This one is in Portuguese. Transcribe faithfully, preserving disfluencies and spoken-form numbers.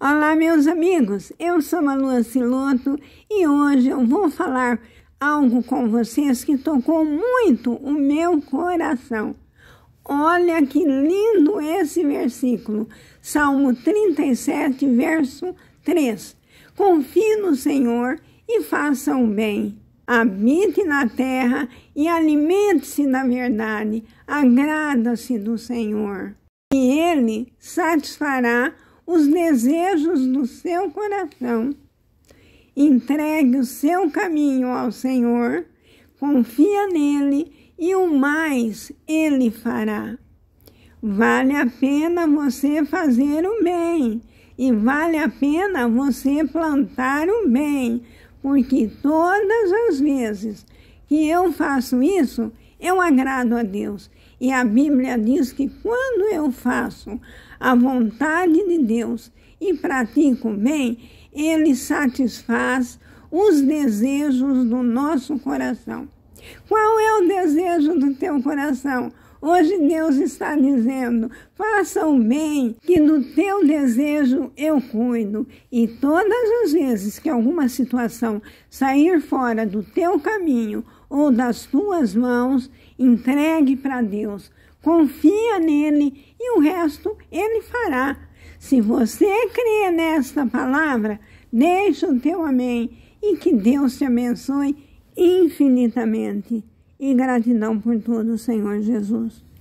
Olá, meus amigos, eu sou Malu Siloto e hoje eu vou falar algo com vocês que tocou muito o meu coração. Olha que lindo esse versículo, Salmo trinta e sete, verso três. Confie no Senhor e faça o bem. Habite na terra e alimente-se da verdade. Agrada-se do Senhor. E Ele satisfará os desejos do seu coração. Entregue o seu caminho ao Senhor, confia nele e o mais Ele fará. Vale a pena você fazer o bem e vale a pena você plantar o bem, porque todas as vezes que eu faço isso, eu agrado a Deus. E a Bíblia diz que quando eu faço a vontade de Deus e pratico o bem, Ele satisfaz os desejos do nosso coração. Qual é o desejo do teu coração? Hoje Deus está dizendo, faça o bem, que do teu desejo eu cuido. E todas as vezes que alguma situação sair fora do teu caminho ou das tuas mãos, entregue para Deus. Confia nele e o resto Ele fará. Se você crê nesta palavra, deixa o teu amém e que Deus te abençoe infinitamente. E gratidão por tudo, Senhor Jesus.